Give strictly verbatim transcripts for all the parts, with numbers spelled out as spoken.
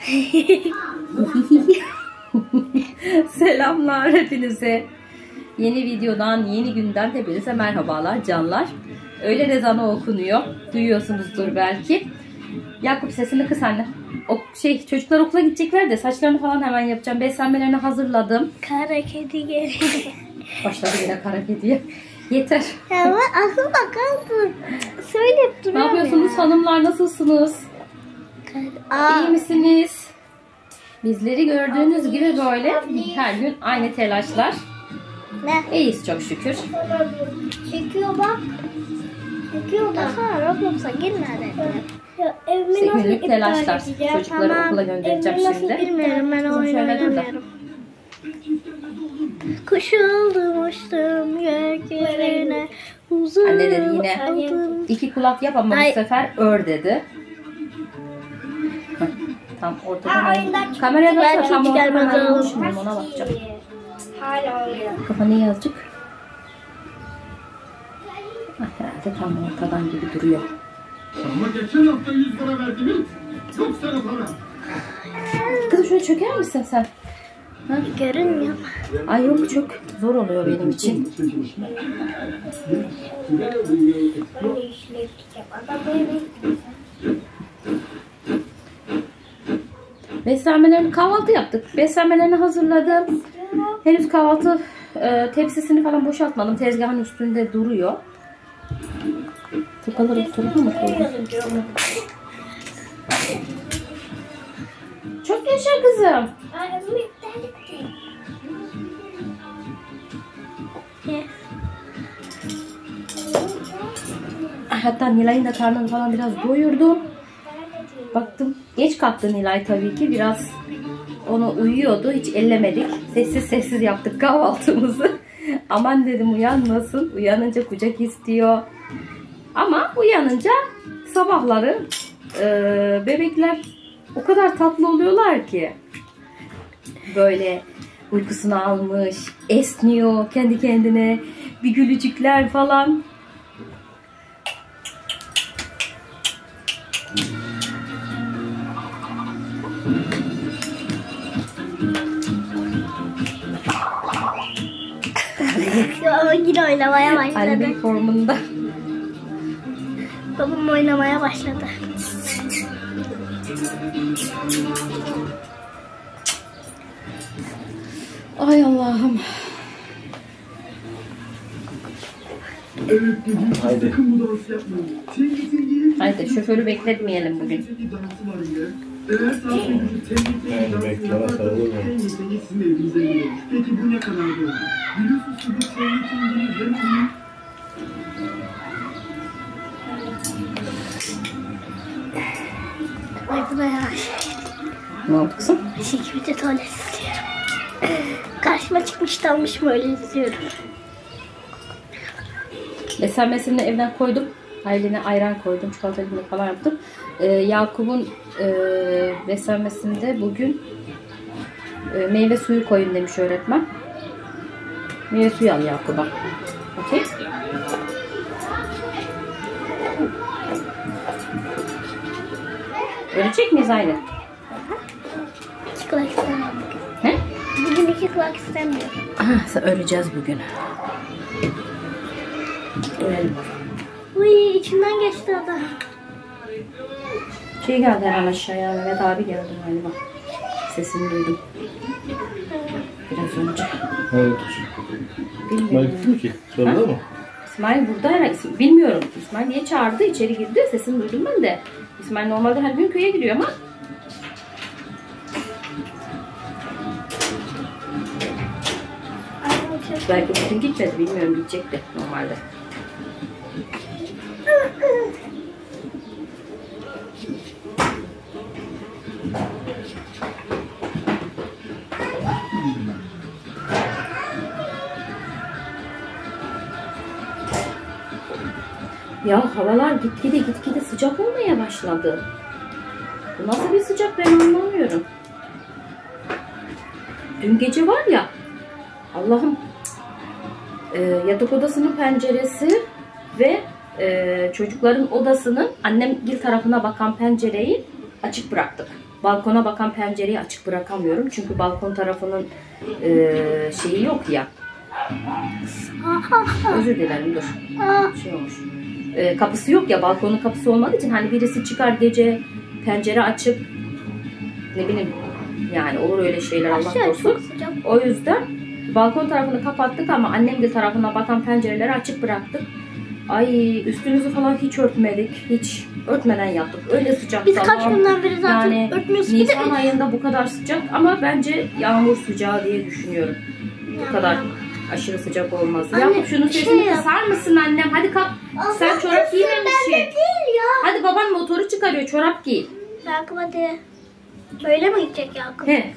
Selamlar hepinize. Yeni videodan, yeni günden hepinize merhabalar canlar. Öğle ezanı okunuyor. Duyuyorsunuzdur belki. Yakup sesini kıs anne. O şey çocuklar okula gidecekler de saçlarını falan hemen yapacağım. Beslenmelerini hazırladım. Kara kedi geldi. Başladı yine kara kediye. Yeter. Ya ben aklıma kaldı. Söyleyip duruyorum. Ne yapıyorsunuz ya hanımlar, nasılsınız? Aa. İyi misiniz? Bizleri gördüğünüz gibi böyle her gün aynı telaşlar. Ne? İyiyiz çok şükür. Çekiyor bak. Çekiyor bak. Ha, Roblox'a girme dedim. İşte günlük telaşlar. Çocukları tamam. Okula göndereceğim şimdi. Bilmiyorum, ben oyun oynamıyorum. Kuş oldum uçtum gökyüzüne. Anne dedi yine aldım. İki kulak yap ama Ay. Bu sefer ör dedi. Tam ortadan. Kameraya baksana, tam ortadan olmuşum, ona bakacağım. Hala oluyor. Kafanı yazıcık. Herhalde tam ortadan gibi duruyor. Ama geçen hafta yüz lira verdiniz. Yok sana para. Kızım şöyle çöker misin sen? Ha? Görünmüyor. Ay yok, çok zor oluyor benim için. Beslenmelerini, kahvaltı yaptık. Beslenmelerini hazırladım. Henüz kahvaltı e, tepsisini falan boşaltmadım. Tezgahın üstünde duruyor. Tıkaları üstüne mı koydum? Çok yaşa kızım. Hatta Nilay'ın da karnını falan biraz doyurdum. Baktım geç kalktı Nilay tabii ki, biraz onu uyuyordu, hiç ellemedik. Sessiz sessiz yaptık kahvaltımızı. Aman dedim uyanmasın, uyanınca kucak istiyor. Ama uyanınca sabahları e, bebekler o kadar tatlı oluyorlar ki. Böyle uykusunu almış, esniyor kendi kendine, bir gülücükler falan. Babam yine oynamaya başladı. Albay formunda. Babam oynamaya başladı. Ay Allah'ım. Haydi. Haydi şoförü bekletmeyelim bugün. Yani bekleme sarılır mı? Peki bu ne kadar doğru? Biliyorsunuz ki bu sevgili hem Ay bu da ya. Ne oldu kızım? Çünkü bir de tuvalet istiyorum. Karşıma çıkmış dalmış böyle izliyorum. Beslenmesini evden koydum. Ailine ayran koydum. Çikolata falan yaptım. Ee, Yakup'un e, beslenmesinde bugün e, meyve suyu koyun demiş öğretmen. Meyve suyu al Yakup'a. Okey. Örecek miyiz aile? İki kulak istemiyorum. He? Bugün iki kulak istemiyorum. Aha, öreceğiz bugün. Örelim. Uy, içinden geçti adam. Şey geldi hemen aşağıya. Mehmet abi geldi galiba. Sesini duydum. Biraz önce. Evet. Bilmiyorum. İsmail gitti mi ki? Sordu mu? İsmail burada herhalde. Bilmiyorum. İsmail niye çağırdı? İçeri girdi. Sesini duydum ben de. İsmail normalde her gün köye gidiyor ama. Belki bugün gitmedi. Bilmiyorum, gidecekti normalde. Ya havalar gitgide gitgide sıcak olmaya başladı. Bu nasıl bir sıcak, ben anlamıyorum. Dün gece var ya, Allah'ım, e, yatak odasının penceresi ve e, çocukların odasının annemgil tarafına bakan pencereyi açık bıraktık. balkona bakan pencereyi açık bırakamıyorum. Çünkü balkon tarafının e, şeyi yok ya. Özür dilerim, dur. Şey olmuş. E, kapısı yok ya, balkonun kapısı olmadığı için hani birisi çıkar gece pencere açık, ne bileyim yani, olur öyle şeyler, Allah korusun. O yüzden balkon tarafını kapattık ama annem de tarafına bakan pencereleri açık bıraktık. Ay, üstümüzü falan hiç örtmedik. Hiç örtmeden yattık. Öyle sıcak. Biz kaç günden beri zaten yani, örtmüyoruz. Nisan ayında bu kadar sıcak ama bence yağmur sıcağı diye düşünüyorum. Bu kadar aşırı sıcak olmaz. Anne, Yakup şunun sesini şey kısar mısın annem? Hadi kalk. Sen çorap giymemişsin. Hadi baban motoru çıkarıyor. Çorap giy. Yakup hadi. Böyle mi gidecek Yakup? He.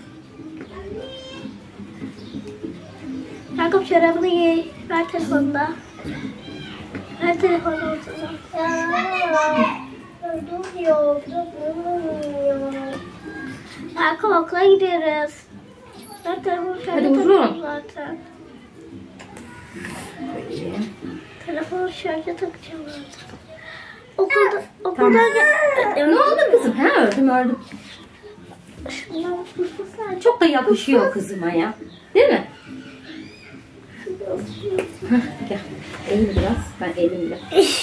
Yakup çorabını giy. Ver telefonda. Ver telefonu olsun. Dur yok. Yakup okula gidiyoruz. Ver telefonu. Hadi uzun. Zaten. Telefonu şarja takacağım zaten. Okulda, okulda Tamam. gel. Ne oldu kızım? He, ördüm ördüm. Çok da yapışıyor kızıma ya. Değil mi? Heh, gel. Eğil biraz. Ben elimle.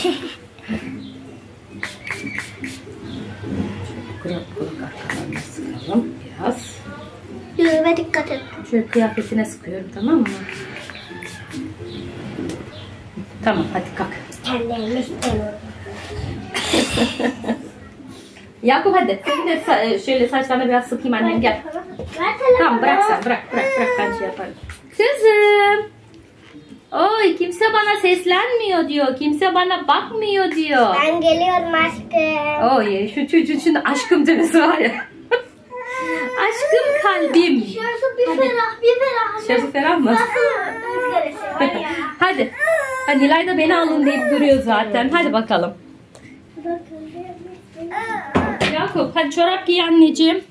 Kulak kulak arkalarına sıkalım biraz. Yüzüme dikkat et. Şöyle kıyafetine sıkıyorum, tamam mı? Tamam, hadi kalk. Kendilerini istemiyorum. Yakup hadi. Senin de sa- şöyle saçlarına biraz sıkayım annem, gel. Ver telefonu. Tamam, bırak sen, bırak bırak bırak, ben şey yaparım. Kızım. Oy, kimse bana seslenmiyor diyor. Kimse bana bakmıyor diyor. Ben geliyorum aşkım. Oy, şu çocuğun şimdi aşkım demesi var ya. Aşkım kalbim. Şurası bir ferah, bir ferah. Şurası ferah mı? Rüzgar esiyor ya. Hadi. Ha, Nilay da beni alın deyip duruyor zaten. Hadi bakalım. Yakup hadi çorap giy anneciğim.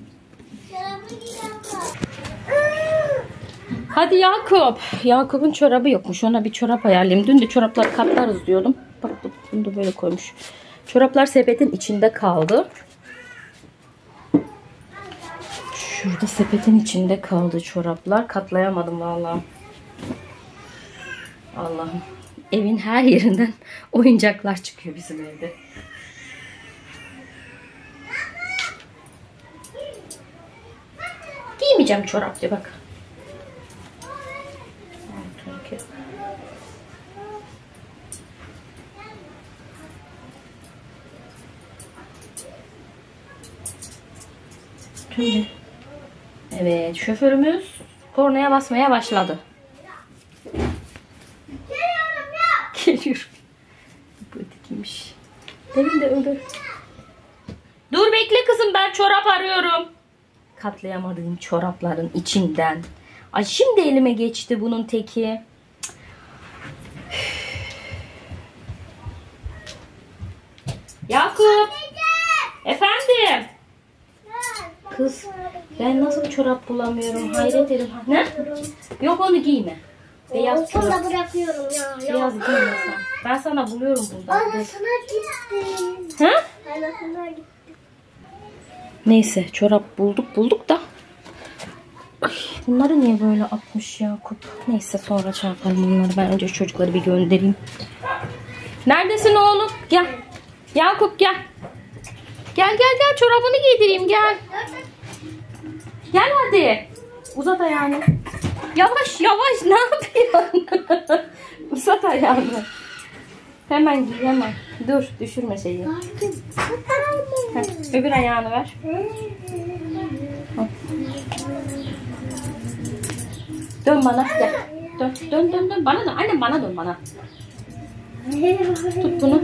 Hadi Yakup. Yakup'un çorabı yokmuş. Ona bir çorap ayarlayayım. Dün de çorapları katlarız diyordum. Bak bunu da böyle koymuş. Çoraplar sepetin içinde kaldı. Şurada sepetin içinde kaldı çoraplar. Katlayamadım vallahi. Allah'ım. Evin her yerinden oyuncaklar çıkıyor bizim evde. Giymeyeceğim çorap diye bak. Şimdi. Evet, şoförümüz kornaya basmaya başladı. Geliyorum ya. Geliyorum. Bu ötekiymiş. Demin de öyle. Dur bekle kızım, ben çorap arıyorum. Katlayamadığım çorapların içinden. Ay şimdi elime geçti bunun teki. Yakup. Efendim. Kız ben nasıl çorap bulamıyorum, hayret ederim. Ne? Yok onu giyme. Beyaz Sonra çorap. bırakıyorum ya. Beyaz giyme sen. Ben sana buluyorum buradan. Anasına gittim. Ha? Anasına gittim. Neyse çorap bulduk bulduk da. Ay, bunları niye böyle atmış Yakup? Neyse sonra çarparım bunları. Ben önce çocukları bir göndereyim. Neredesin oğlum? Gel. Yakup gel. Gel gel gel, çorabını giydireyim gel. Gel hadi. Uzat ayağını. Yavaş yavaş, ne yapıyorsun? Uzat ayağını. Hemen giy hemen. Dur düşürme şeyi. Heh, öbür ayağını ver. Heh. Dön bana gel. Dön dön dön dön. Bana dön. Annem bana dön bana. Tut bunu.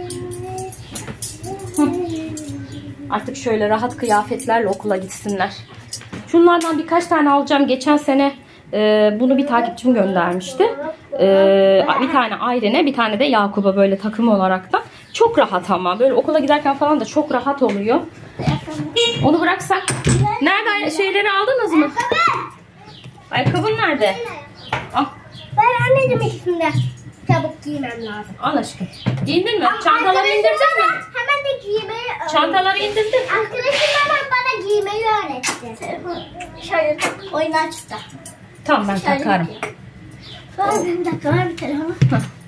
Hı. Artık şöyle rahat kıyafetlerle okula gitsinler. Şunlardan birkaç tane alacağım. Geçen sene e, bunu bir takipçim göndermişti. E, bir tane Ayren'e, bir tane de Yakup'a, böyle takım olarak da. Çok rahat ama. Böyle okula giderken falan da çok rahat oluyor. Onu bıraksak. Nerede şeyleri aldınız mı? Ayakkabın nerede? Al. Ben anneciğim ikisinde. çabuk giymem lazım. Al aşkım. Giyindin mi? Çantaları indirdin mi? Hemen de giymeyi öğrettim. Çantaları indirdin. Arkadaşım hemen bana giymeyi öğretti. Şöyle oyunu açtı. Tamam ben takarım. Ben bir dakika ver bir telefonu.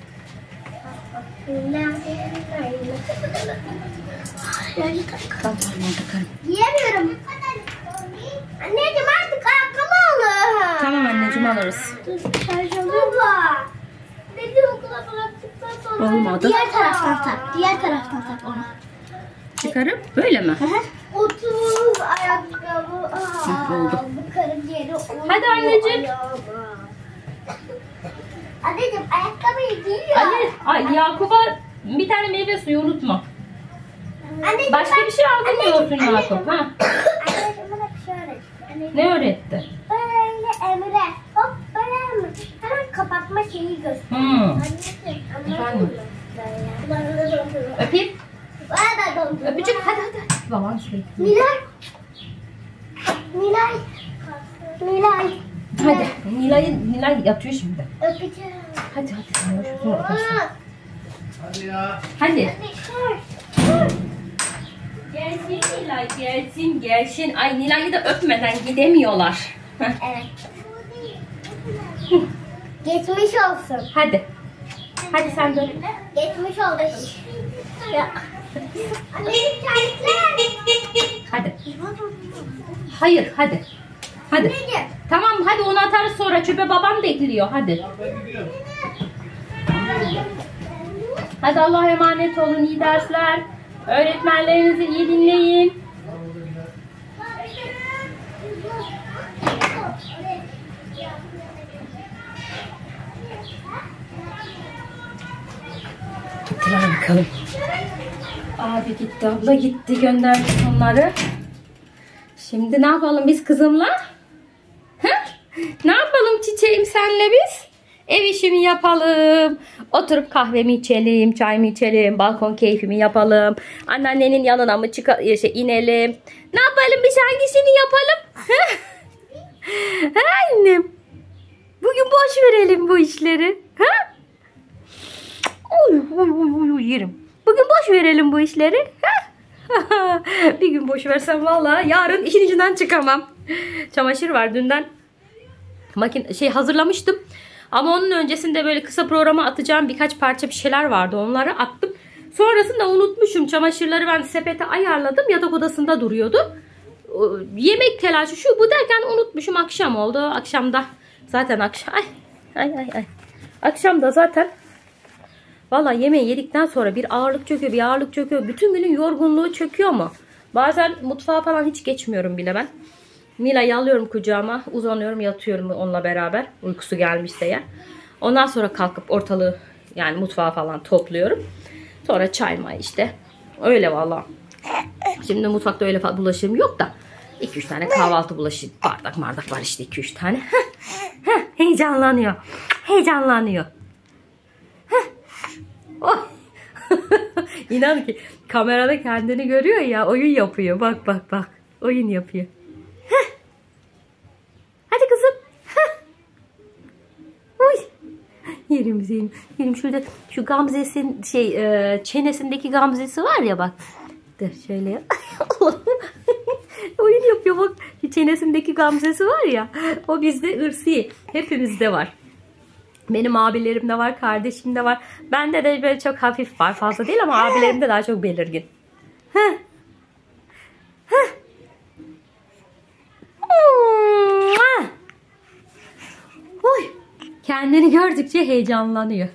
Tamam ben takarım. Giyemiyorum. Anneciğim artık ayakkabı alın. Tamam anneciğim alırız. Baba. Beni okula bıraktıktan sonra Olmadı. diğer taraftan tak. Diğer taraftan tak onu. Çıkarıp böyle mi? otuz ayakkabı. Aa, oldu. Bu karın yeri uyuyor Hadi anneciğim. ayağıma. Anneciğim ayakkabıyı giyiyor. Anne, ay, Yakup'a bir tane meyve suyu unutma. Anneciğim, Başka ben- bir şey aldırmıyorsun Anneciğim, Yakup. Ha? Anneciğim bana bir şey öğret. Anneciğim, Ne öğretti? Böyle Emre. Hop böyle mi? Hemen kapatma şeyi göster. Hmm. Anneciğim, anladın mı? Böyle. Bana da dondurma. Öpeyim. Bana da dondurma. Öpücük hadi hadi. Baban sürekli. Nilay. Nilay. Nilay. Hadi. Nilay, Nilay yatıyor şimdi. Öpeceğim. Hadi hadi. Sen de şunu öpersin. Aa, Hadi ya. Hadi. dur, dur. Gelsin Nilay gelsin gelsin. Ay Nilay'ı da öpmeden gidemiyorlar. Heh, Evet. Geçmiş olsun. hadi. Hadi sen dön. Geçmiş olsun. Ya. Anneciğim terlikler. Hadi. Hayır hadi. Hadi. Anneciğim. Tamam hadi onu atarız sonra. Çöpe babam da ekliyor. Hadi. Ben gidiyorum. Hadi Allah'a emanet olun. İyi dersler. Öğretmenlerinizi iyi dinleyin. Hadi bakalım. Abi gitti, abla gitti, gönderdik onları. Şimdi ne yapalım biz kızımla? Ha? Ne yapalım çiçeğim senle biz? Ev işimi yapalım. Oturup kahvemi içelim, çayımı içelim, balkon keyfimi yapalım. Anneannenin yanına mı çıka şey, inelim? Ne yapalım biz hangisini yapalım? Ha annem. Bugün boş verelim bu işleri. Ha? Oy, oy, oy, oy, yerim. Bugün boş verelim bu işleri. Bir gün boş versem vallahi yarın işin içinden çıkamam. Çamaşır var dünden. Makine şey hazırlamıştım. Ama onun öncesinde böyle kısa programa atacağım birkaç parça bir şeyler vardı. Onları attım. Sonrasında unutmuşum. Çamaşırları ben sepete ayarladım. Yatak odasında duruyordu. Yemek telaşı şu bu derken unutmuşum. Akşam oldu. Akşamda zaten akşam. Ay ay ay. ay. Akşamda zaten valla yemeği yedikten sonra bir ağırlık çöküyor, bir ağırlık çöküyor. Bütün günün yorgunluğu çöküyor mu? Bazen mutfağa falan hiç geçmiyorum bile ben. Mila'yı alıyorum kucağıma, uzanıyorum, yatıyorum onunla beraber. Uykusu gelmişse ya. Ondan sonra kalkıp ortalığı yani mutfağı falan topluyorum. Sonra çay may işte. Öyle valla. Şimdi mutfakta öyle bulaşığım yok da. iki üç tane kahvaltı bulaşığı, bardak bardak var işte iki üç tane. Heyecanlanıyor. Heyecanlanıyor. Oh. İnan ki kamerada kendini görüyor ya, oyun yapıyor. Bak bak bak. Oyun yapıyor. Heh. Hadi kızım. Heh. Uy. Yerim yerim. Yerim şurada şu Gamze'sin şey e, çenesindeki Gamze'si var ya bak. Dur şöyle yap. Oyun yapıyor bak. Şu çenesindeki Gamze'si var ya. O bizde ırsi. Hepimizde var. Benim abilerimde var, kardeşimde var. Bende de böyle çok hafif var. Fazla değil ama abilerimde daha çok belirgin. Heh. Heh. Oy. Kendini gördükçe heyecanlanıyor.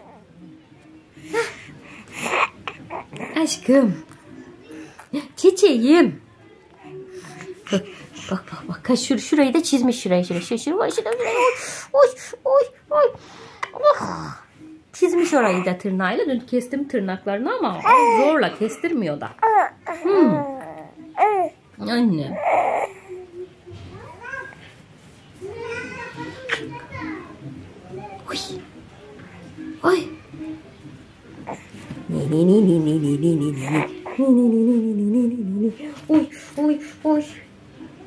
Heh. Aşkım. Çiçeğim. Bak bak bak. bak. Şur şurayı da çizmiş şurayı. Şurayı şurayı. Şurayı, şurayı. Oy oy oy. Oh. Çizmiş orayı da tırnağıyla. Dün kestim tırnaklarını ama zorla kestirmiyor da. Hmm. Anne. Oy. Oy. Ni ni ni ni ni ni ni ni. Ni ni ni ni ni ni ni ni. Oy oy oy.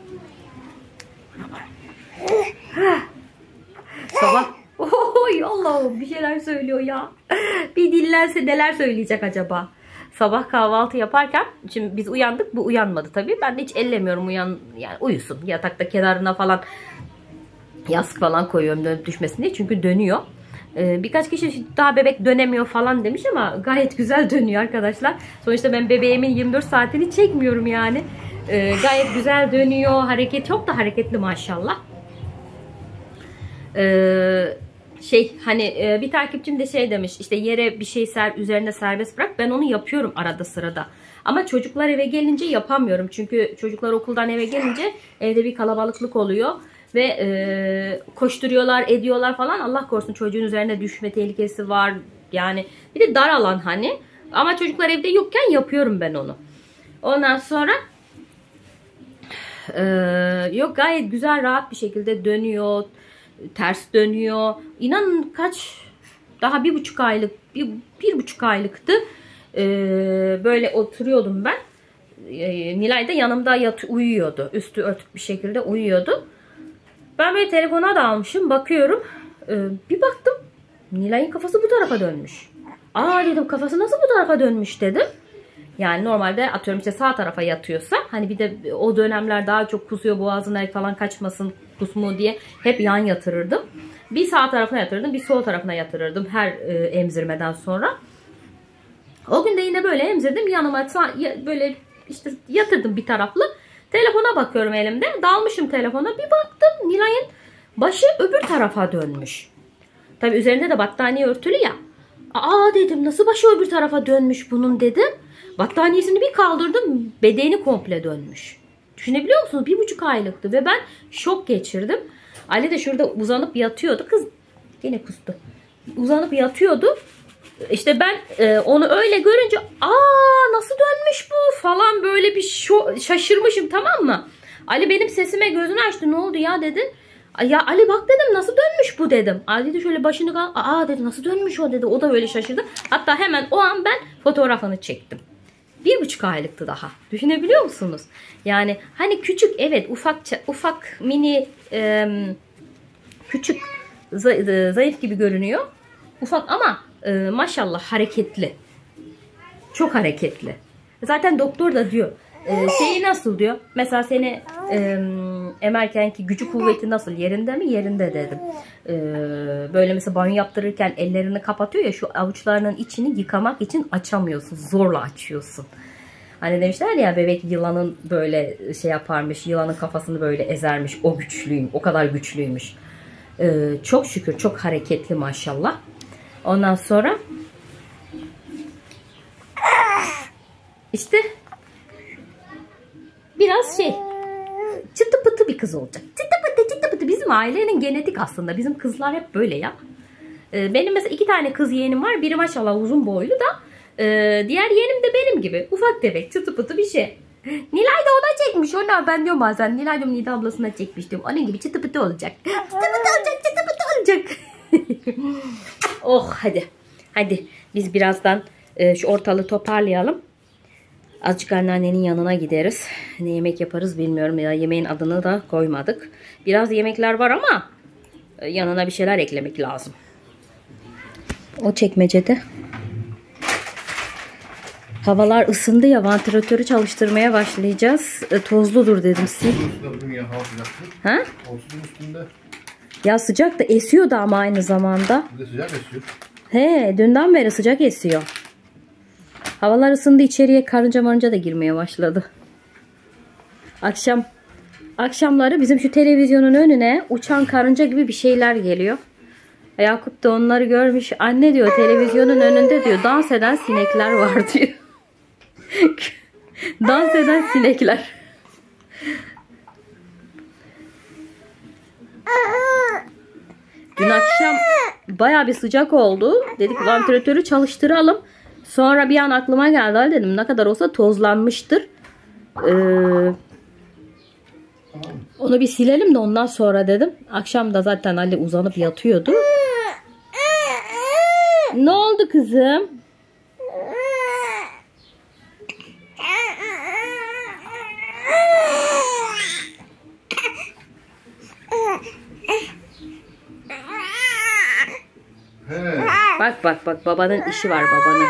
Sabah. Oy Allah Wow, bir şeyler söylüyor ya. Bir dillense neler söyleyecek acaba? Sabah kahvaltı yaparken, şimdi biz uyandık, bu uyanmadı tabii. Ben de hiç ellemiyorum, uyan yani uyusun. Yatakta kenarına falan yastık falan koyuyorum dönüp düşmesin diye. Çünkü dönüyor. Ee, birkaç kişi daha bebek dönemiyor falan demiş ama gayet güzel dönüyor arkadaşlar. Sonuçta ben bebeğimin yirmi dört saatini çekmiyorum yani. Ee, gayet güzel dönüyor. Hareket çok da hareketli maşallah. Ee, şey hani e, bir takipçim de şey demiş, işte yere bir şey ser, üzerine serbest bırak. Ben onu yapıyorum arada sırada. Ama çocuklar eve gelince yapamıyorum. Çünkü çocuklar okuldan eve gelince evde bir kalabalıklık oluyor. Ve e, koşturuyorlar, ediyorlar falan. Allah korusun, çocuğun üzerine düşme tehlikesi var. Yani bir de dar alan hani. Ama çocuklar evde yokken yapıyorum ben onu. Ondan sonra e, yok gayet güzel, rahat bir şekilde dönüyor. Ters dönüyor. İnanın kaç, daha bir buçuk aylık, bir, bir buçuk aylıktı. E, böyle oturuyordum ben. E, Nilay da yanımda yat, uyuyordu. Üstü örtük bir şekilde uyuyordu. Ben böyle telefona da almışım, bakıyorum. Ee, bir baktım Nilay'ın kafası bu tarafa dönmüş. Aa dedim, kafası nasıl bu tarafa dönmüş dedim. Yani normalde atıyorum işte sağ tarafa yatıyorsa, hani bir de o dönemler daha çok kusuyor, boğazına falan kaçmasın kusmu diye hep yan yatırırdım. Bir sağ tarafına yatırırdım, bir sol tarafına yatırırdım her e, emzirmeden sonra. O gün de yine böyle emzirdim, yanıma böyle işte yatırdım bir taraflı. Telefona bakıyorum elimde. Dalmışım telefona. Bir baktım Nilay'ın başı öbür tarafa dönmüş. Tabii üzerinde de battaniye örtülü ya. Aa dedim, nasıl başı öbür tarafa dönmüş bunun dedim. Battaniyesini bir kaldırdım. Bedeni komple dönmüş. Düşünebiliyor musunuz? Bir buçuk aylıktı ve ben şok geçirdim. Ali de şurada uzanıp yatıyordu. Kız yine kustu. Uzanıp yatıyordu. İşte ben e, onu öyle görünce aa nasıl dönmüş bu falan böyle bir şo şaşırmışım, tamam mı? Ali benim sesime gözünü açtı, ne oldu ya dedi. Ya Ali bak dedim, nasıl dönmüş bu dedim. Ali de şöyle başını kal, aa dedi, nasıl dönmüş o dedi. O da böyle şaşırdı. Hatta hemen o an ben fotoğrafını çektim. Bir buçuk aylıktı daha. Düşünebiliyor musunuz? Yani hani küçük, evet, ufak ufak mini e, küçük zayıf gibi görünüyor. Ufak ama e, maşallah hareketli. Çok hareketli. Zaten doktor da diyor e, şeyi nasıl diyor. Mesela seni e, emerkenki gücü kuvveti nasıl, yerinde mi? Yerinde dedim. E, böyle mesela banyo yaptırırken ellerini kapatıyor ya, şu avuçlarının içini yıkamak için açamıyorsun. Zorla açıyorsun. Hani demişler ya, bebek yılanın böyle şey yaparmış. Yılanın kafasını böyle ezermiş. O güçlüyüm. O kadar güçlüymüş. E, çok şükür çok hareketli maşallah. Ondan sonra işte biraz şey çıtı pıtı bir kız olacak. Çıtı pıtı çıtı pıtı. Bizim ailenin genetik aslında. Bizim kızlar hep böyle ya. Ee, benim mesela iki tane kız yeğenim var. Biri maşallah uzun boylu da. E, diğer yeğenim de benim gibi. Ufak tefek çıtı pıtı bir şey. Nilay da ona çekmiş. Ona ben diyorum bazen. Nilay diyorum Nida ablasına çekmiş diyorum. Onun gibi çıtı pıtı olacak. Çıtı pıtı olacak. Çıtı pıtı olacak. Oh hadi. Hadi biz birazdan e, şu ortalığı toparlayalım. Azıcık anneannenin yanına gideriz. Ne yemek yaparız bilmiyorum. Ya yemeğin adını da koymadık. Biraz yemekler var ama e, yanına bir şeyler eklemek lazım. O çekmecede. Havalar ısındı ya, vantilatörü çalıştırmaya başlayacağız. E, tozludur dedim sil. Ha? Ya sıcak da esiyor da ama aynı zamanda. Bir de sıcak esiyor. He, dünden beri sıcak esiyor. Havalar ısındı, içeriye karınca marınca da girmeye başladı. Akşam akşamları bizim şu televizyonun önüne uçan karınca gibi bir şeyler geliyor. Yakup da onları görmüş. Anne diyor, televizyonun önünde diyor dans eden sinekler var diyor. Dans eden sinekler. Dün akşam baya bir sıcak oldu. Dedik vantilatörü çalıştıralım. Sonra bir an aklıma geldi. Dedim ne kadar olsa tozlanmıştır. Ee, onu bir silelim de ondan sonra dedim. Akşam da zaten Ali uzanıp yatıyordu. Ne oldu kızım? He Bak bak bak babanın işi var babanın.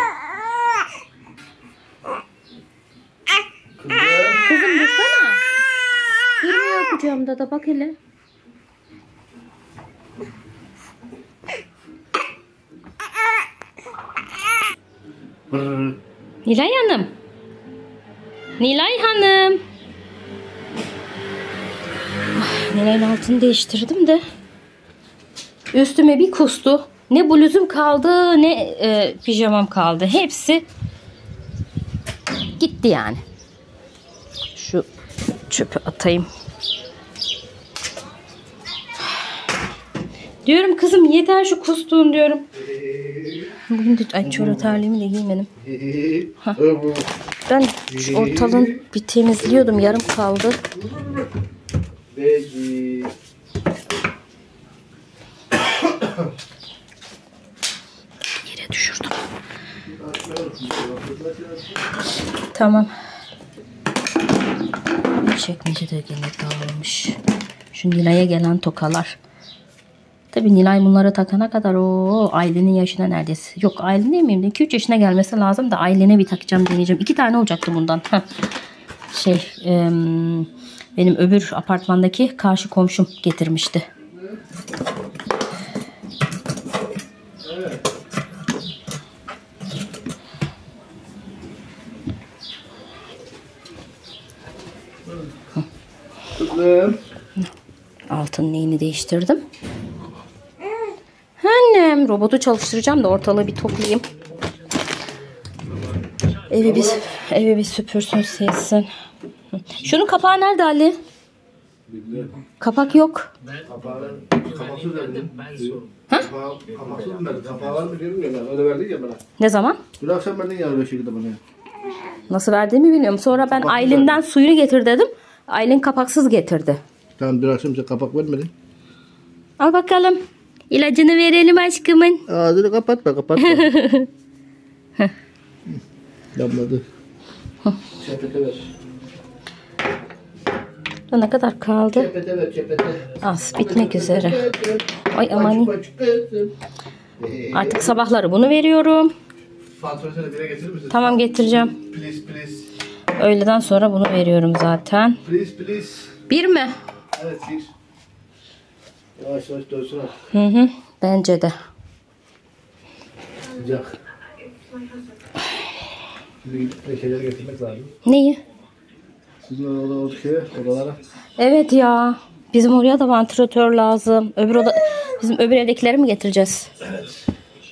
Kızım dursana. Durmuyor kucağımda da bak hele. Nilay Hanım. Nilay Hanım. Nilay'ın altını değiştirdim de üstüme bir kustu. Ne bluzum kaldı ne e, pijamam kaldı. Hepsi gitti yani. Şu çöpü atayım. Diyorum kızım yeter şu kustuğun diyorum. Bugün de ay çorap terliğimi de giymedim. Ha. Ben şu ortalığın bir temizliyordum. Yarım kaldı. Yere düşürdüm. Tamam. Çekmece de gene dağılmış. Şu Nilay'a gelen tokalar. Tabii Nilay bunları takana kadar o Aylin'in yaşına neredeyse. Yok Aylin değil miyim? iki üç yaşına gelmesi lazım da Aylin'e bir takacağım deneyeceğim. iki tane olacaktı bundan. Heh. Şey e, benim öbür apartmandaki karşı komşum getirmişti. Kızım. Altın neyini değiştirdim. Annem robotu çalıştıracağım da ortalığı bir toplayayım. Evi bir, evi bir süpürsün silsin. Şunun kapağı nerede Ali? Kapak yok. Kapağı kapaksız verdim. Ha? Kapaksız verdim. Kapağı var mı diyorum ya ben. Öyle verdin ya bana. Ne zaman? Dün akşam verdin ya öyle şekilde bana. Nasıl verdiğimi bilmiyorum. Sonra ben Aylin'den suyunu getir dedim. Aylin kapaksız getirdi. Tamam dün akşam sen kapak vermedin. Al bakalım. İlacını verelim aşkımın. Ağzını kapatma kapatma. Damladı. Çepete ver. Ne kadar kaldı? Çepete ver çepete. Az bitmek üzere. Ay aman. Artık sabahları bunu veriyorum. Faturasını bire getirir misin? Tamam getireceğim. Please please. Öğleden sonra bunu veriyorum zaten. Please please. Bir mi? Evet bir. Yavaş yavaş dönsün artık. Hı hı. Bence de. Sıcak. Şimdi gidip şeyleri getirmek lazım. Neyi? Sizin orada olduk şeye, odalara. Evet ya. Bizim oraya da vantilatör lazım. Öbür oda, bizim öbür evdekileri mi getireceğiz? Evet.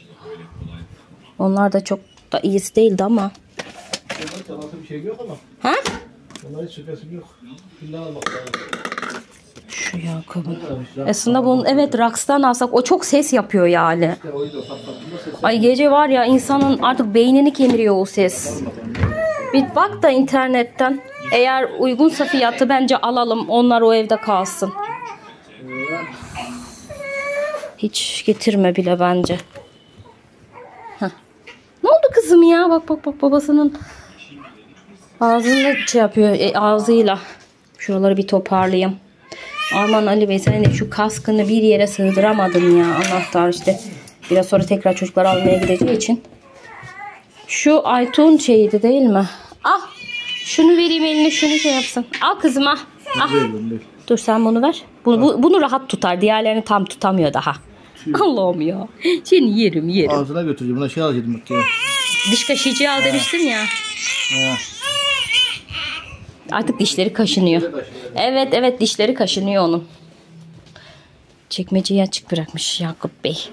Onlar da çok da iyisi değildi ama. Onların çalası bir şey yok ama. Ha? Onların hiç şüphesi yok. Şimdi almak lazım. Şu Yakup'un. Aslında bunun evet Raks'tan alsak o çok ses yapıyor yani. İşte oydu, patlattığında ses. Ay gece var ya insanın artık beynini kemiriyor o ses. Bir bak da internetten. Eğer uygunsa fiyatı bence alalım. Onlar o evde kalsın. Hiç getirme bile bence. Heh. Ne oldu kızım ya? Bak bak bak babasının ağzını şey yapıyor e, ağzıyla. Şuraları bir toparlayayım. Aman Ali Bey sen de şu kaskını bir yere sığdıramadın ya. Anahtar işte. Biraz sonra tekrar çocuklar almaya gideceği için. Şu Aytun şeydi değil mi? Al. Şunu vereyim eline şunu şey yapsın. Al kızım al. Al. Dur sen bunu ver. Bunu, bu, bunu rahat tutar. Diğerlerini tam tutamıyor daha. Allah'ım ya. Seni yerim yerim. Ağzına götüreceğim. Buna şey alacaktım bak ya. Diş kaşıyıcı al demiştim ya. Artık dişleri kaşınıyor. Evet evet dişleri kaşınıyor onun. Çekmeceyi açık bırakmış Yakup Bey.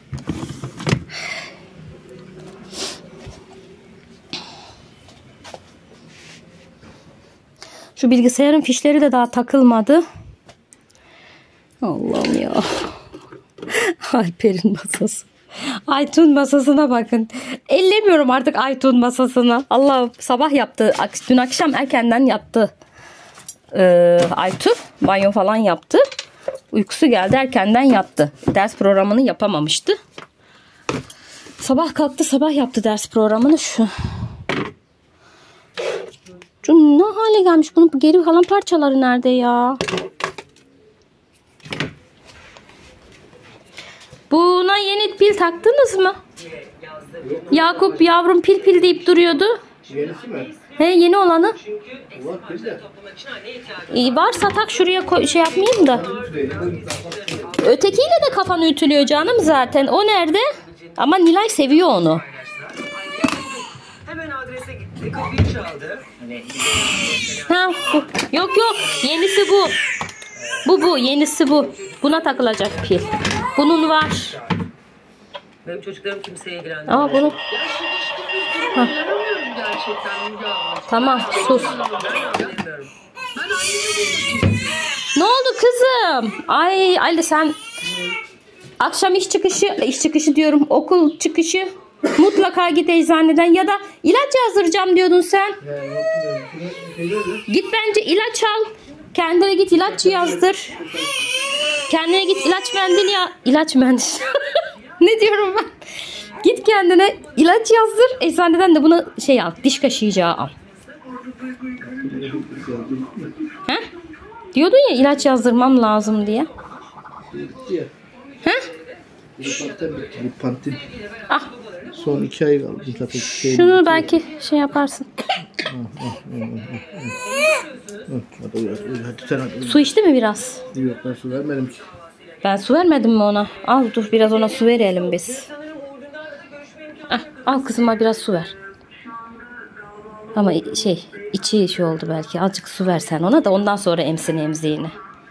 Şu bilgisayarın fişleri de daha takılmadı. Allah'ım ya. Alper'in masası. Aytun masasına bakın. Ellemiyorum artık Aytun masasına. Allah'ım sabah yaptı. Dün akşam erkenden yattı. Ee, Aytun banyo falan yaptı. Uykusu geldi erkenden yattı. Ders programını yapamamıştı. Sabah kalktı sabah yaptı ders programını. Şu. Şu ne hale gelmiş bunun geri kalan parçaları nerede ya? Buna yeni pil taktınız mı? Yakup yavrum pil pil deyip duruyordu. Yenisi mi? He, yeni olanı. Var pil de. İyi, varsa tak şuraya koy, şey yapmayayım da. Ötekiyle de kafanı ütülüyor canım zaten. O nerede? Ama Nilay seviyor onu. Hemen adrese gitti. Kapıyı çaldı. Ha, bu. Yok yok. Yenisi bu. Bu bu. Yenisi bu. Buna takılacak pil. Bunun var. Benim çocuklarım kimseye ilgilendirmiyor. Ama bunu. Ha. Tamam sus. Ne oldu kızım? Ay Ali sen akşam iş çıkışı, iş çıkışı diyorum, okul çıkışı mutlaka git eczaneden ya da ilaç yazdıracağım diyordun sen. Git bence ilaç al. Kendine git ilaç yazdır. Kendine git ilaç mendil ya. İlaç mendil. Ne diyorum ben? Git kendine ilaç yazdır. Eczaneden de bunu şey al. Diş kaşıyacağı al. He? Diyordun ya ilaç yazdırmam lazım diye. He? Pantin. Ah. Son iki ay kaldı zaten. Şunu belki şey yaparsın. Hadi sen hadi. Su içti mi biraz? Yok ben su vermedim ki. Ben su vermedim mi ona? Al dur biraz ona su verelim biz. Ah, al kızıma biraz su ver. Ama şey içi şey oldu belki. Azıcık su versen ona da ondan sonra emsin emziğini.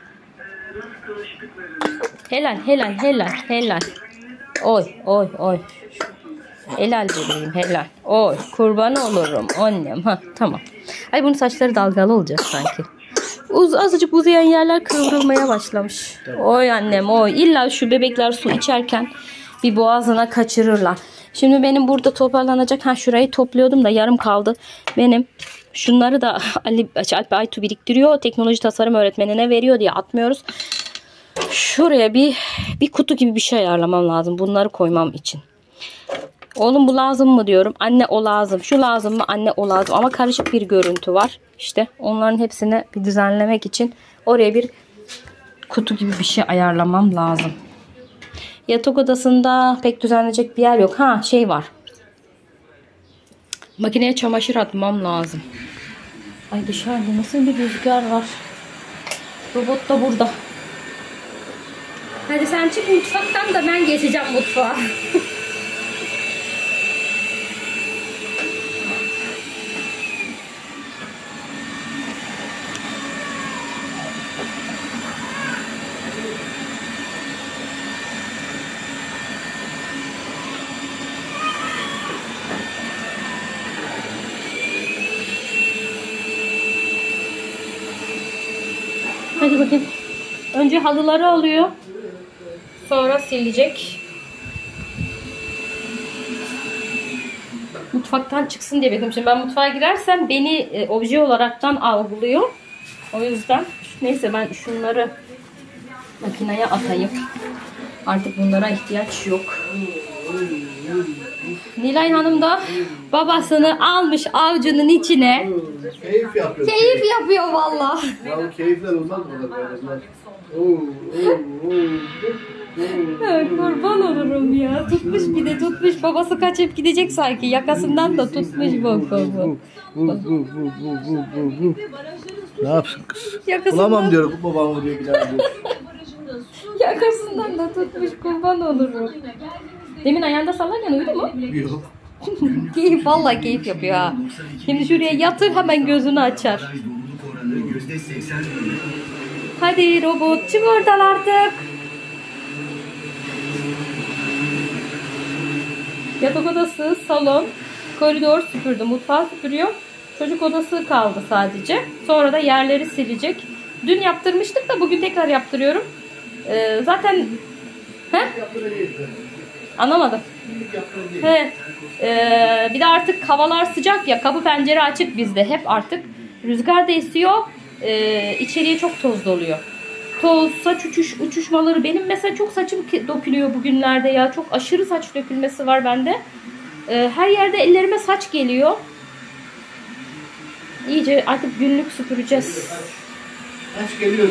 Helal helal helal helal. Oy oy oy. Helal bebeğim helal. Oy kurban olurum annem. Ha tamam. Ay bunun saçları dalgalı olacak sanki. Uz, azıcık uzayan yerler kıvrılmaya başlamış. Oy annem oy. İlla şu bebekler su içerken bir boğazına kaçırırlar. Şimdi benim burada toparlanacak. Ha şurayı topluyordum da yarım kaldı. Benim şunları da Ali Alp Aytu biriktiriyor. Teknoloji tasarım öğretmenine veriyor diye atmıyoruz. Şuraya bir bir kutu gibi bir şey ayarlamam lazım. Bunları koymam için. Oğlum bu lazım mı diyorum. Anne o lazım. Şu lazım mı? Anne o lazım. Ama karışık bir görüntü var. İşte onların hepsini bir düzenlemek için oraya bir kutu gibi bir şey ayarlamam lazım. Yatak odasında pek düzenlenecek bir yer yok. Ha şey var. Makineye çamaşır atmam lazım. Ay dışarıda nasıl bir rüzgar var. Robot da burada. Hadi sen çık mutfaktan da ben geçeceğim mutfağa. Hadi bakayım. Önce halıları alıyor. Sonra silecek. Mutfaktan çıksın diye bekliyorum. Şimdi ben mutfağa girersem beni e, obje olaraktan algılıyor. O yüzden neyse ben şunları makineye atayım. Artık bunlara ihtiyaç yok. Nilay Hanım da babasını almış avcunun içine. Keyif yapıyor. Keyif yapıyor valla. Ya keyifler olmaz mı? Oo, oo, oo. Kurban olurum ya. Tutmuş bir de tutmuş. Babası kaçıp gidecek sanki. Yakasından da tutmuş bu kolu. Ne yapsın kız? Yakasından... Bulamam diyor. Bu babam diyor bir daha diyor. Yakasından da tutmuş. Kurban olurum. Demin ayağında sallarken uyudu mu? Yok. Keyif vallahi keyif yapıyor ha. Şimdi şuraya yatır hemen gözünü açar. Hadi robot çık oradan artık. Yatak odası, salon, koridor süpürdü, mutfağı süpürüyor. Çocuk odası kaldı sadece. Sonra da yerleri silecek. Dün yaptırmıştık da bugün tekrar yaptırıyorum. Ee, zaten he? Anlamadım. He. Ee, bir de artık havalar sıcak ya, kapı pencere açık bizde hep artık. Rüzgar da esiyor. Ee, içeriye çok toz doluyor. Toz, saç uçuş, uçuşmaları. Benim mesela çok saçım dökülüyor bugünlerde ya. Çok aşırı saç dökülmesi var bende. Ee, her yerde ellerime saç geliyor. İyice artık günlük süpüreceğiz. Aç geliyor.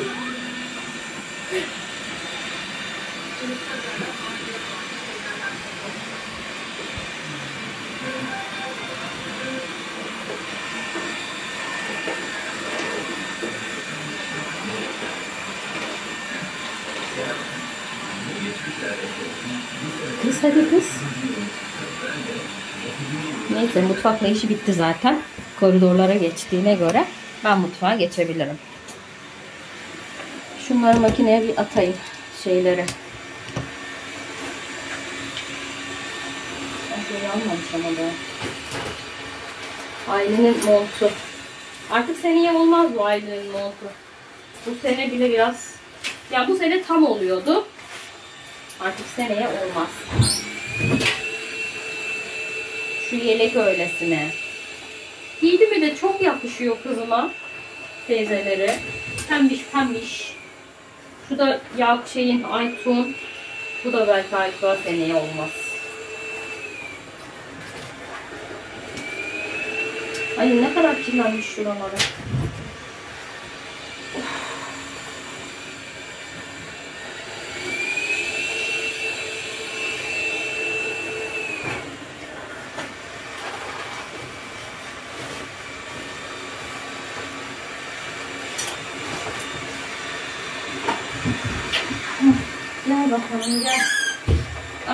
Kız hadi kız. Neyse mutfakla işi bitti zaten. Koridorlara geçtiğine göre ben mutfağa geçebilirim. Şunları makineye bir atayım şeyleri. Ben şöyle almamış ama da. Ailenin montu. Artık seneye olmaz bu ailenin montu. Bu sene bile biraz, ya bu sene tam oluyordu. Artık seneye olmaz. Şu yelek öylesine. Giydi mi de çok yakışıyor kızıma. Teyzeleri. Pembiş pembiş. Şu da ya şeyin Aytun. Bu da belki Aytun'a seneye olmaz. Ay ne kadar kirlenmiş şuraları. Gel bakalım gel. Ay.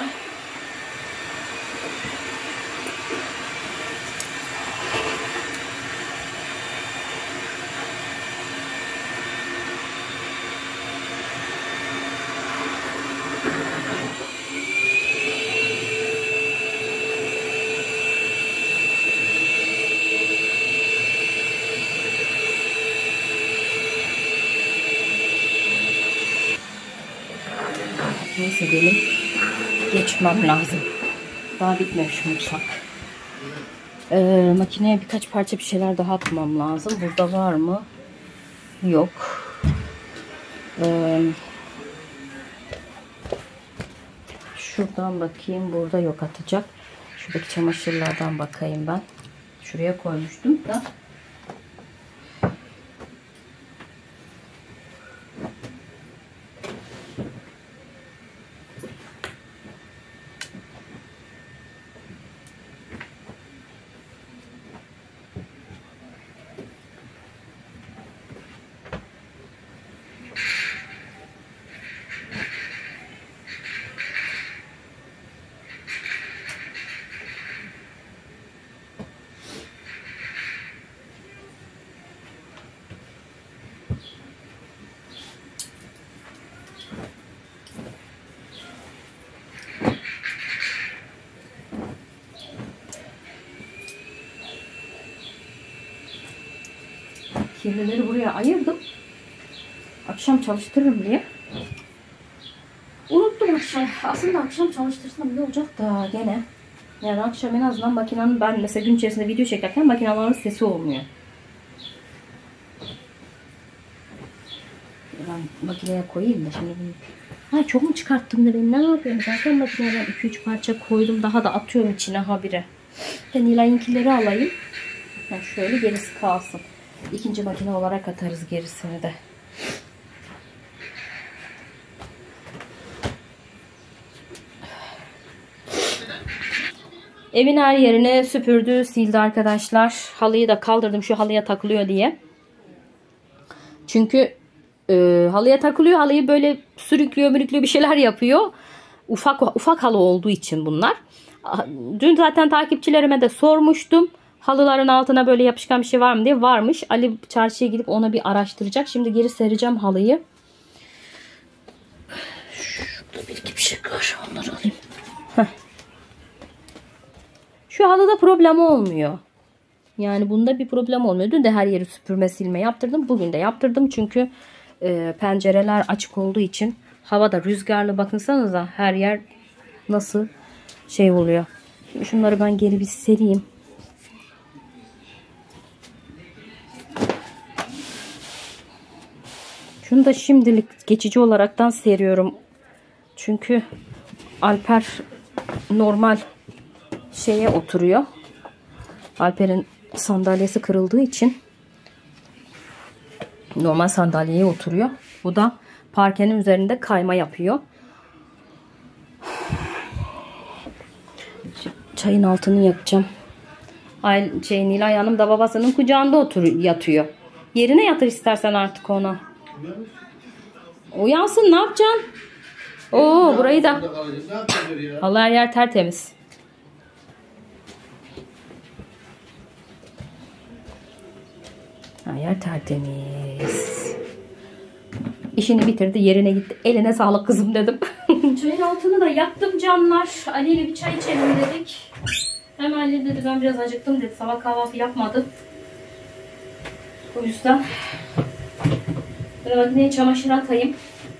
Neyse benim geçmem lazım. Daha bitmemiş mutfak. Ee, makineye birkaç parça bir şeyler daha atmam lazım. Burada var mı? Yok. Ee, şuradan bakayım. Burada yok atacak. Şuradaki çamaşırlardan bakayım ben. Şuraya koymuştum da. Kirlileri buraya ayırdım. Akşam çalıştırırım diye. Unuttum akşam. Aslında akşam çalıştırsam ne olacak da gene. Yani akşam en azından makinenin, ben mesela gün içerisinde video çekerken makinelerin sesi olmuyor. Ben makineye koyayım da şimdi bunu. Ay çok mu çıkarttım da ben ne yapıyorum? Zaten makineden iki üç parça koydum. Daha da atıyorum içine habire. Ben Nilay'ınkileri alayım. Yani şöyle gerisi kalsın. İkinci makine olarak atarız gerisini de. Evin her yerini süpürdü, sildi arkadaşlar. Halıyı da kaldırdım şu halıya takılıyor diye. Çünkü e, halıya takılıyor. Halıyı böyle sürüklüyor, mürüklüyor bir şeyler yapıyor. Ufak ufak halı olduğu için bunlar. Dün zaten takipçilerime de sormuştum. Halıların altına böyle yapışkan bir şey var mı diye. Varmış. Ali çarşıya gidip ona bir araştıracak. Şimdi geri sereceğim halıyı. Şurada bir iki bir şey var. Onları alayım. Heh. Şu halıda problem olmuyor. Yani bunda bir problem olmuyor. Dün de her yeri süpürme silme yaptırdım. Bugün de yaptırdım. Çünkü e, pencereler açık olduğu için hava da rüzgarlı. Bakınsanıza her yer nasıl şey oluyor. Şimdi şunları ben geri bir sereyim. Şunu da şimdilik geçici olaraktan seriyorum. Çünkü Alper normal şeye oturuyor. Alper'in sandalyesi kırıldığı için normal sandalyeye oturuyor. Bu da parkenin üzerinde kayma yapıyor. Çayın altını yakacağım. Ay, şey, Nilay Hanım da babasının kucağında oturuyor, yatıyor. Yerine yatır istersen artık ona. Uyansın, ne yapacaksın? Oo burayı da. Vallahi her yer tertemiz. Her yer tertemiz. İşini bitirdi, yerine gitti. Eline sağlık kızım dedim. Çayın altını da yaktım canlar. Ali ile bir çay içelim dedik. Hemen Ali dedi ben biraz acıktım dedi. Sabah kahvaltı yapmadı. O yüzden ben makineye çamaşır atayım.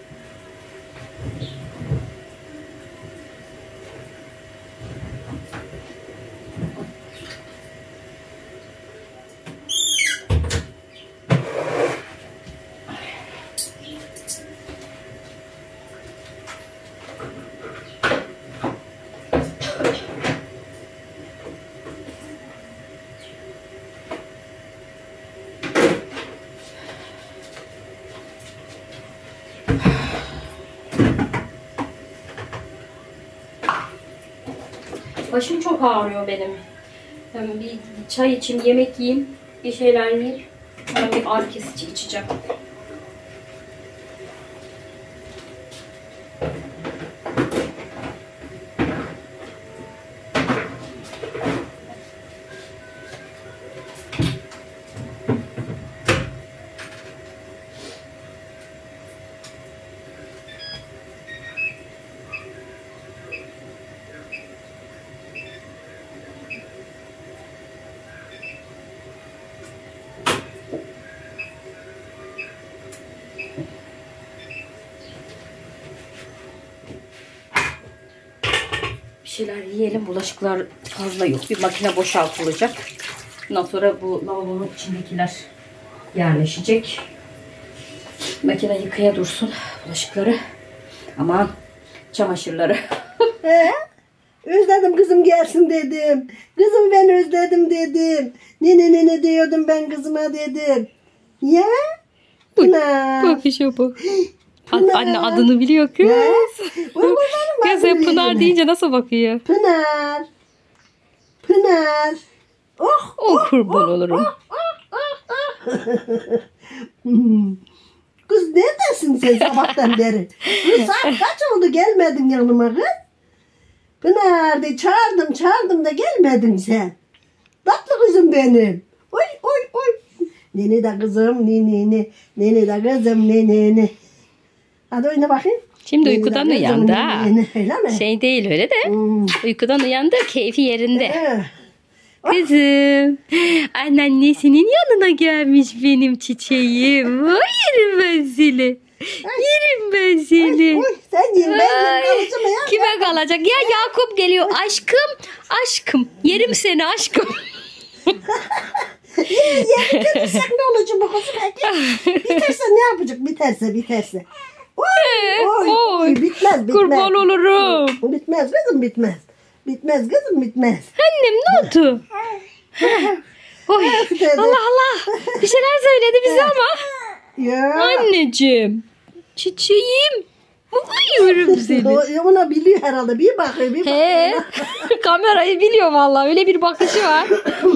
Başım çok ağrıyor benim. Ben bir çay içeyim, yemek yiyeyim, bir şeyler yiyeyim. Sonra bir ağrı kesici içeceğim. Bir şeyler yiyelim. Bulaşıklar fazla yok. Bir makine boşaltılacak. Ondan sonra bu lavabonun içindekiler yerleşecek. Makine yıkaya dursun bulaşıkları. Aman çamaşırları. He? Özledim kızım gelsin dedim. Kızım ben özledim dedim. Ne ne ne ne diyordum ben kızıma dedim. Ya? Pınar. Bakışa bak. Anne adını biliyor kız. Kız Pınar deyince nasıl bakıyor? Pınar. Pınar. Oh, oh kurban oh, olurum. Oh, oh, oh, oh. Kız neredesin sen sabahtan beri? Kız saat kaç oldu gelmedin yanıma kız? Pınar de çağırdım çağırdım da gelmedin sen. Tatlı kızım benim. Oy oy oy. Nene de kızım nene ne. Nene de kızım nene ne. Hadi oyna bakayım. Şimdi nene uykudan uyandı ha. Öyle mi? Şey değil öyle de. Hmm. Uykudan uyandı keyfi yerinde. Ee. Kızım. Anneannesinin yanına gelmiş benim çiçeğim. Ay yerim ben seni. Yerim ben seni. Oy, oy, sen yerim ben kalacağım ya. Kime kalacak? Ya Yakup geliyor. Aşkım. Aşkım. Yerim seni aşkım. Yerim bitirsek ne olacak bu kızım? Biterse ne yapacak? Biterse biterse. Oy, oy, oy. Bitmez bitmez. Kurban olurum. Bitmez kızım bitmez. Bitmez kızım bitmez. Annem ne oldu? Oy. Allah Allah. Bir şeyler söyledi bize ama. Ya. Anneciğim. Çiçeğim. Uyuyorum seni. Ona biliyor herhalde. Bir bakıyor bir bakıyor. He. Kamerayı biliyor vallahi. Öyle bir bakışı var.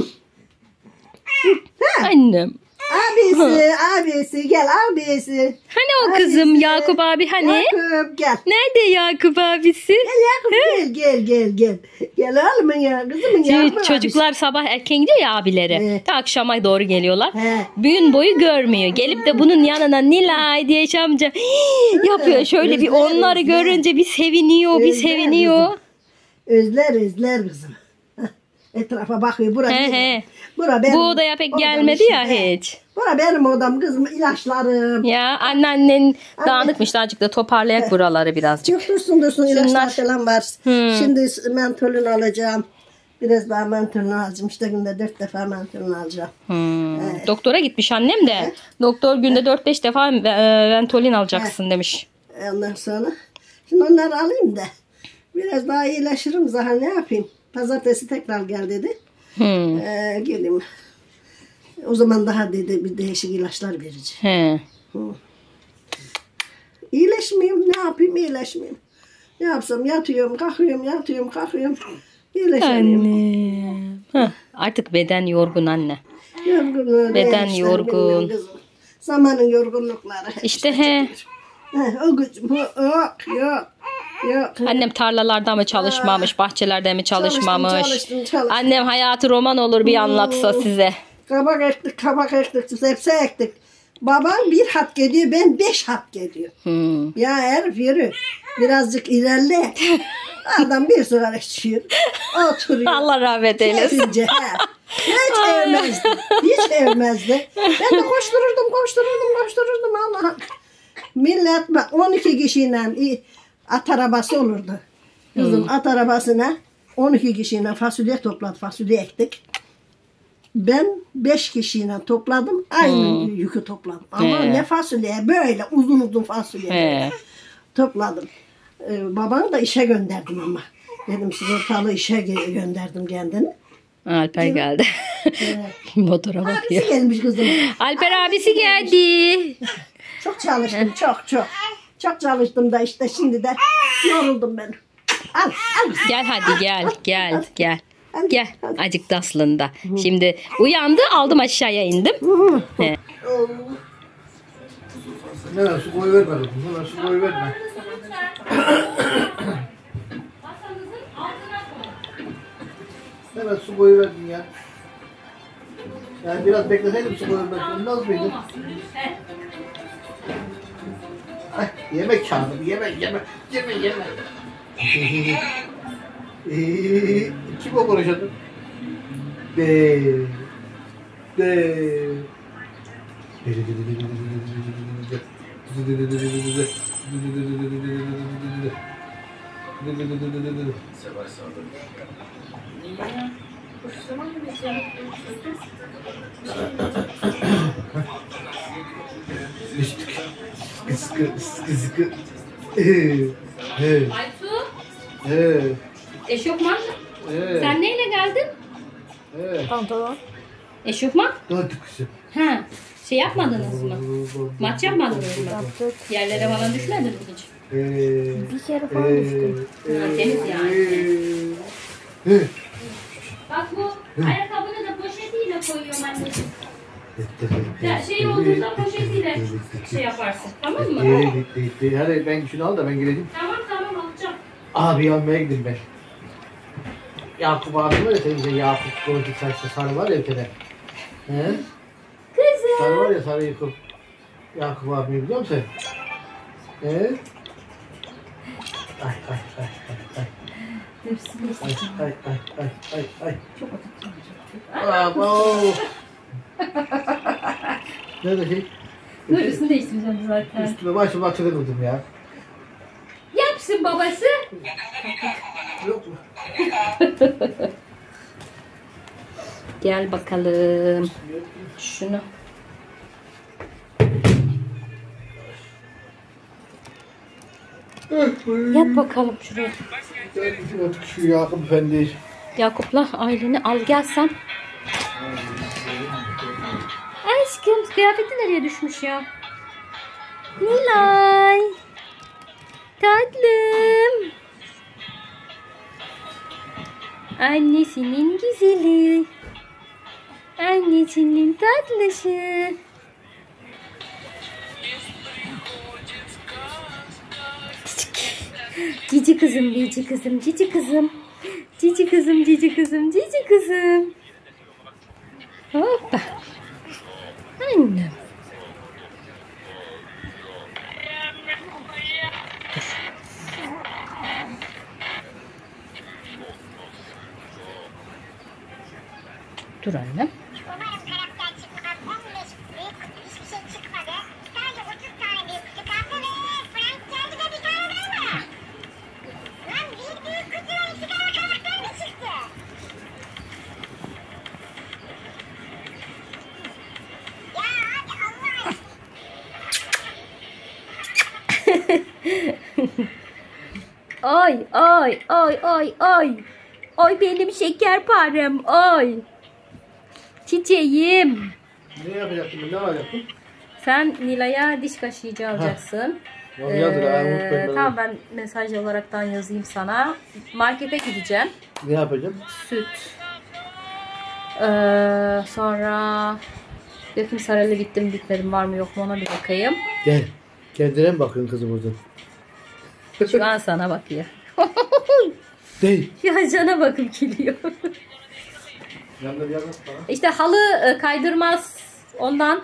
Annem. Abisi, abisi gel abisi. Hani o abisi. Kızım Yakup abi hani? Yakup gel. Nerede Yakup abisi? Gel Yakup gel gel gel gel. Gel oğlum ya kızımın Yakup Çocuklar abisi. sabah erken gidiyor ya abileri. Evet. Ta akşama doğru geliyorlar. He. Gün boyu görmüyor. Gelip de bunun yanına Nilay diye amca yapıyor. Şöyle bir onları özler. Görünce bir seviniyor, özler bir seviniyor. Kızım. Özler özler kızım. Etrafa bakıyor. Bura he he. Bura benim, bu odaya pek gelmedi ya he. hiç. Bura benim odam kızım, ilaçlarım. Ya anneannen dağınıkmış, azıcık da toparlayak buraları birazcık. Yok dursun dursun, ilaçlar falan var. Hmm. Şimdi mentolün alacağım. Biraz daha mentolün alacağım. İşte günde dört defa mentolün alacağım. Hmm. Evet. Doktora gitmiş annem de. Evet. Doktor günde evet. dört beş defa mentolin alacaksın evet. demiş. Ondan sonra şimdi onları alayım da biraz daha iyileşirim. Zaten ne yapayım? Pazartesi tekrar gel dedi. Hmm. Ee, geleyim. O zaman daha dedi bir değişik ilaçlar vereceğim. He. Hı. İyileşmeyeyim. Ne yapayım? İyileşmeyeyim. Ne yapsam? Yatıyorum, kalkıyorum, yatıyorum, kalkıyorum. İyileşemiyorum. Anne. Artık beden yorgun anne. Yorgun. Beden yorgun. Zamanın yorgunlukları. İşte he. he. O gücüm. Yok yok. Yok. Annem tarlalarda mı çalışmamış, bahçelerde mi çalışmamış? Çalıştım, çalıştım, çalıştım. Annem hayatı roman olur bir anlatsa size. Kabak ektik, kabak ektik, sebze ektik. Babam bir hat gidiyor, ben beş hat gidiyor. Hmm. Ya herif yürü. Birazcık ilerle. Adam bir sigara içiyor. Oturuyor. Allah rahmet eylesin. Kesince, he. Hiç evmezdi. Hiç evmezdi. Ben de koştururdum, koştururdum, koştururdum. Allah'ım. Millet bak on iki kişiyle at arabası olurdu. Kızım at arabasına on iki kişiyle fasulye topladı. Fasulye ektik. Ben beş kişiyle topladım. Aynı Hmm. yükü topladım. Ama He. ne fasulye böyle uzun uzun fasulye. He. Topladım. Ee, babanı da işe gönderdim ama. Dedim sigortalı işe gö- gönderdim kendini. Alper geldi. Motora Abisi bakıyor. gelmiş kızım. Alper abisi geldi. Çok çalıştım çok çok. Çok çalıştım da işte şimdi de yoruldum ben. Al al. Gel hadi gel gel gel. Hadi, Gel. hadi. Acıktı aslında. Şimdi uyandı, aldım aşağıya indim. He. Ne lan su koyu verme. Ne lan su koyu verme. Ne lan su koyu verdin ya. Yani biraz bekleseydim su koyu vermek olmaz mıydı? Ay, yemek çağırdım. Yemek yemek. Yemek yemek. Eee, kim o konuşuyordu? De. De. Sıkı sıkı sıkı sıkı. Aysu, Evet. eşofman. Evet. Sen neyle geldin? Evet. Pantolon. Eşofman? Hadi kızım. Ha, şey yapmadınız mı? Maç yapmadınız mı? Yaptık. Yerlere falan düşmediniz mi hiç? Ee, Bir kere falan düştüm. Ha, temiz yani. Ee, Bak bu ayakkabını da poşetiyle koyuyorum anneciğim. Ya şey olduğunda poşetiyle şey yaparsın. Tamam mı? ee, Hadi ben şunu al da ben geleceğim. Tamam tamam alacağım. Abi almaya gideyim ben. Yakup abi var ya senin de Yakup politik saçlı sarı var ya ülkede. He? Kızım. Sarı var ya sarı Yakup. Yakup abi biliyor musun sen? He? Ay ay ay ay ay. Ay ay ay ay ay ay. Çok oturtmayacak. Nerede şey? Dur üstünü değiştireceğim zaten. Üstüme başıma atılırdım ya. Yapsın babası. Yok mu? Gel bakalım. Şunu. Yat bakalım şuraya. Gel gidin artık şu Yakup Efendi. Yakup'la aileni al gelsen. Aşkım kıyafeti nereye düşmüş ya? Nilay. Tatlım. Annesinin güzeli. Annesinin tatlışı. Cici kızım, cici kızım, cici kızım. Cici kızım, cici kızım, cici kızım. Hoppa. Annem. Dur. Dur annem. Ay ay ay ay ay. Ay benim şekerparem ay. Çiçeğim. Ne yapacaktım ben? Ne alacaktım? Sen Nilay'a diş kaşıyıcı alacaksın. Tamam yazdır ha, Ee, unutmayın. tamam ben mesaj olaraktan yazayım sana. Markete gideceğim. Ne yapacağım? Süt. Ee, sonra Döküm Saraylı gittim bitmedim var mı yok mu ona bir bakayım. Gel. Kendine mi bakıyorsun kızım oradan? Şu an sana bakıyor. Değil. Ya cana bakıp geliyor. Yanında bir yandan falan. İşte halı e, kaydırmaz ondan.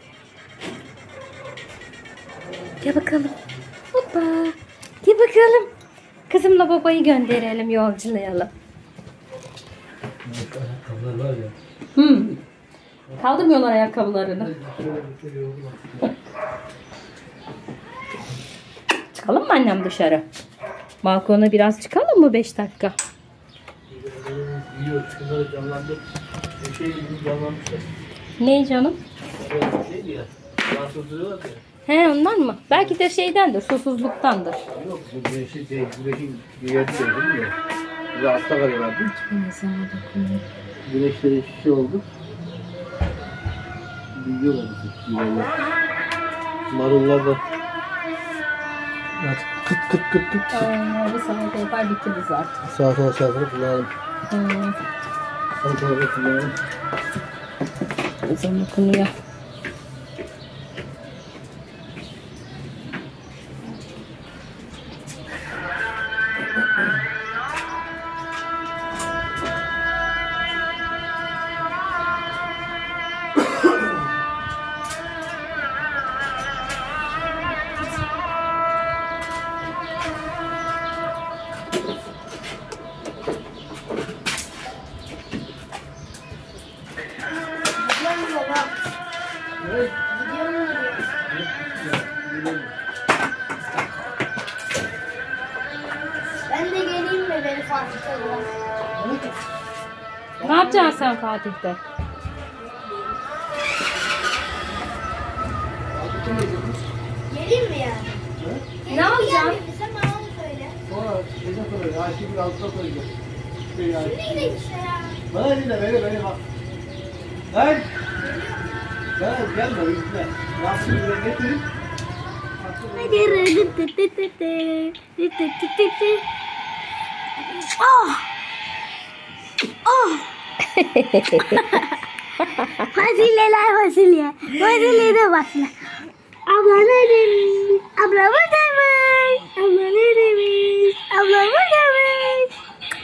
Gel bakalım. Hoppa. Gel bakalım. Kızımla babayı gönderelim, yolculayalım. Ayakkabılar var ya. Hmm. Kaldırmıyorlar ayakkabılarını. Çıkalım mı annem dışarı? Balkona biraz çıkalım mı beş dakika? Yiyor, şunları canlandır. Bir şey gibi canlanmışlar. Ne canım? Şeydi ya, rahatsızlıyorlar ya. He ondan mı? Belki de şeydendir, susuzluktandır. Yok, bu güneşi değil, güneşin yeri değil değil mi? Bize hasta kalıyorlardı. Güneşleri şişe oldu. Biliyorlar bizi, yiyorlar. Marullar da artık kıt kıt kıt kıt kıt. Aa, bir salata yapar bitiririz artık. Sağa sağa kullanalım. Hmm. Sağa kullanalım. Ezan okunuyor. Ben de geleyim mi beni Fatih'te bulan? Ne yapacaksın sen Fatih'te? Geleyim mi yani? Ne alacaksın? Gelmediyse bana onu söyle. Sonra şeyden sonra Ayşe bir altına koyacak. Şey yani. Şimdi gidelim işte ya. Bana elinde beni beni bak. Lan! Gel gelme izle. Yapsın buraya getirin. Oh! Oh! Fasulyeler fasulye. Fasulye de fasulye. Abla ne demiş? Abla bu demiş. Abla ne demiş? Abla bu demiş.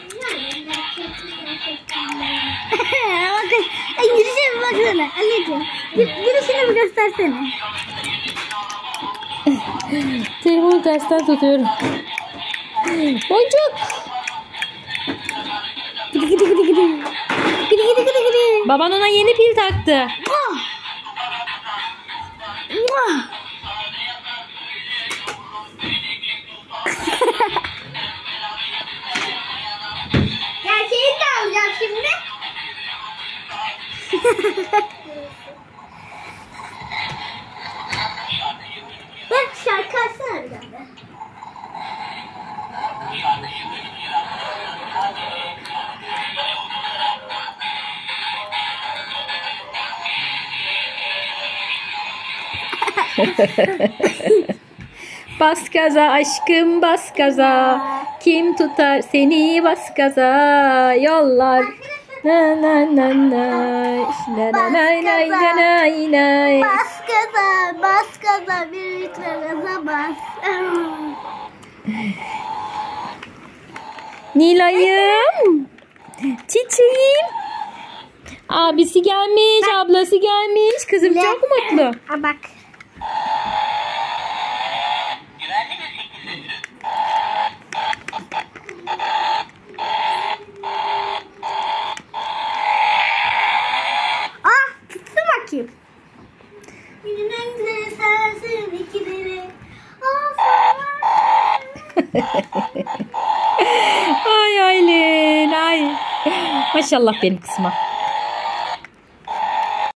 Bakın. Gülüşe bir baksana. Anneciğim. Gülüşünü bir göstersene. Telefonu tersten tutuyorum. Boncuk. Gidi gidi gidi gidi. Gidi gidi gidi gidi. Baban ona yeni pil taktı. Oh! Mwah! Gerçeğini de alacağım şimdi. Bak şarkı açsana bir tane. Bas gaza aşkım bas gaza. Kim tutar seni bas gaza. Yollar. Na na na na. Na na na na na na na. Bas gaza, bas gaza, bir litre gaza bas. Nilay'ım. Çiçeğim. Abisi gelmiş, ablası gelmiş. Kızım çok mutlu. Ha bak. Ah, tutsun bakayım. Günün en güzeli sensin ikileri. Ay Aylin ay. Maşallah benim kızıma.